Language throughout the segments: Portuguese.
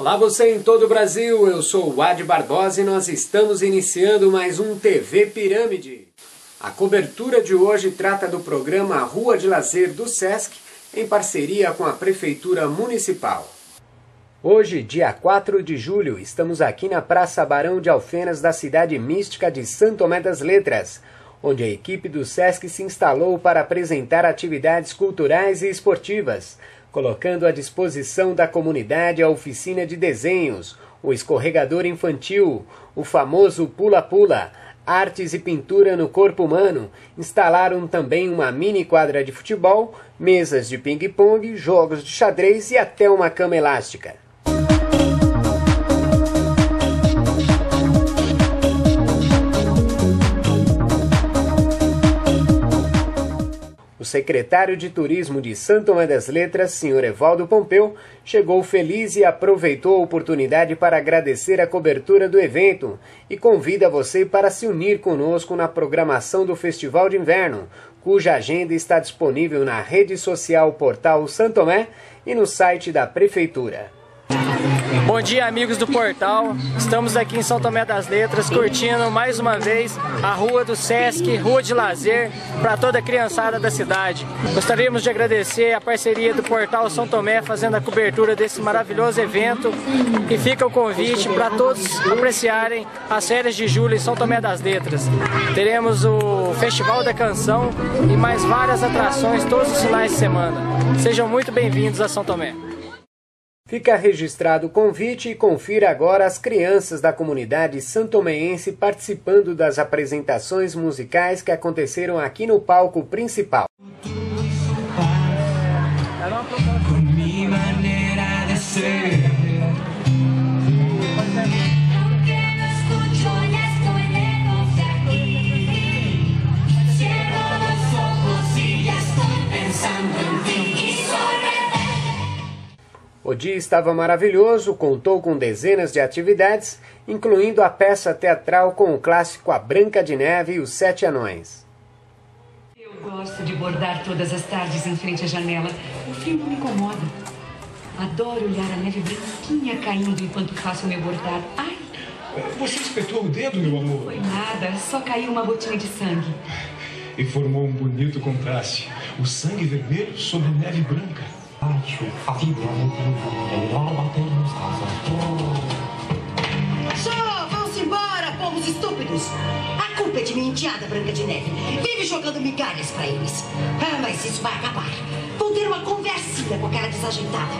Olá você em todo o Brasil, eu sou o Adi Barbosa e nós estamos iniciando mais um TV Pirâmide. A cobertura de hoje trata do programa Rua de Lazer do Sesc, em parceria com a Prefeitura Municipal. Hoje, dia 4 de julho, estamos aqui na Praça Barão de Alfenas da cidade mística de São Tomé das Letras, onde a equipe do Sesc se instalou para apresentar atividades culturais e esportivas, colocando à disposição da comunidade a oficina de desenhos, o escorregador infantil, o famoso pula-pula, artes e pintura no corpo humano. Instalaram também uma mini quadra de futebol, mesas de ping-pong, jogos de xadrez e até uma cama elástica. O secretário de Turismo de São Tomé das Letras, Sr. Evaldo Pompeu, chegou feliz e aproveitou a oportunidade para agradecer a cobertura do evento e convida você para se unir conosco na programação do Festival de Inverno, cuja agenda está disponível na rede social Portal São Tomé e no site da Prefeitura. Bom dia, amigos do Portal. Estamos aqui em São Tomé das Letras, curtindo mais uma vez a Rua do Sesc, Rua de Lazer, para toda a criançada da cidade. Gostaríamos de agradecer a parceria do Portal São Tomé, fazendo a cobertura desse maravilhoso evento. E fica o convite para todos apreciarem as férias de julho em São Tomé das Letras. Teremos o Festival da Canção e mais várias atrações todos os finais de semana. Sejam muito bem-vindos a São Tomé. Fica registrado o convite e confira agora as crianças da comunidade santomense participando das apresentações musicais que aconteceram aqui no palco principal. Mi manera de ser. O dia estava maravilhoso, contou com dezenas de atividades, incluindo a peça teatral com o clássico A Branca de Neve e os Sete Anões. Eu gosto de bordar todas as tardes em frente à janela. O frio não me incomoda. Adoro olhar a neve branquinha caindo enquanto faço o meu bordado. Ai! Você espetou o dedo, meu amor? Foi nada, só caiu uma gotinha de sangue. E formou um bonito contraste. O sangue vermelho sobre a neve branca. Só, vão-se embora, povos estúpidos! A culpa é de minha enteada Branca de Neve. Vive jogando migalhas pra eles. Ah, mas isso vai acabar. Vou ter uma conversinha com aquela desajeitada.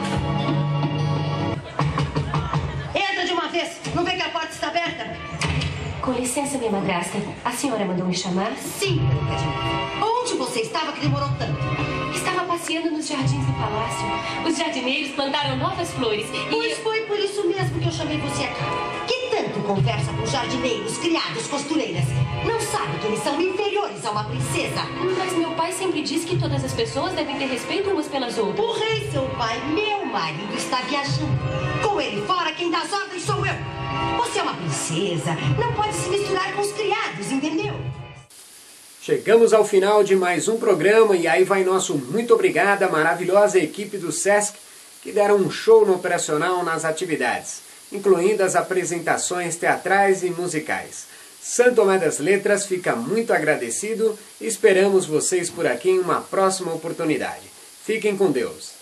Entra de uma vez! Não vê que a porta está aberta? Com licença, minha madrasta. A senhora mandou me chamar? Sim, Branca de Neve. Onde você estava que demorou tanto? Estava passeando nos jardins do palácio. Os jardineiros plantaram novas flores e... Pois foi por isso mesmo que eu chamei você aqui. Que tanto conversa com jardineiros, criados, costureiras. Não sabe que eles são inferiores a uma princesa? Mas meu pai sempre disse que todas as pessoas devem ter respeito umas pelas outras. O rei, seu pai, meu marido, está viajando. Com ele fora, quem dá as ordens sou eu. Você é uma princesa, não pode se misturar com os criados, entendeu? Chegamos ao final de mais um programa e aí vai nosso muito obrigado à maravilhosa equipe do Sesc que deram um show no operacional nas atividades, incluindo as apresentações teatrais e musicais. São Tomé das Letras fica muito agradecido e esperamos vocês por aqui em uma próxima oportunidade. Fiquem com Deus.